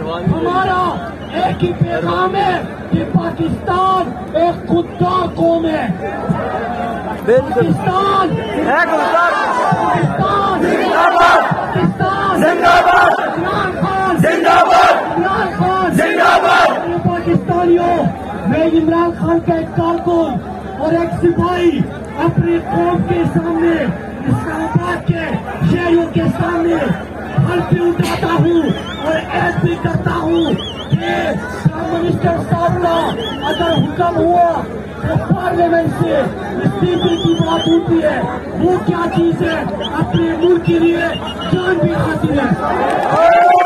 हमारा एक ही पैगाम है कि पाकिस्तान एक खुददार कौम है। पाकिस्तान है खुददार। पाकिस्तान जिंदाबाद। पाकिस्तान जिंदाबाद। इमरान खान जिंदाबाद। इमरान खान जिंदाबाद। पाकिस्तानियों, मैं इमरान खान का एक कारकुन और एक सिपाही अपनी कौम के सामने, इस्लामाबाद के शहरों के सामने हल्फी उठाता हूँ और ऐसी करता हूँ कि प्राइम मिनिस्टर साहब का अगर हुक्म हुआ तो पार्लियामेंट से इस्तीफे की बात होती है। वो क्या चीज है? अपने मुल्क के लिए जान भी हासिल है।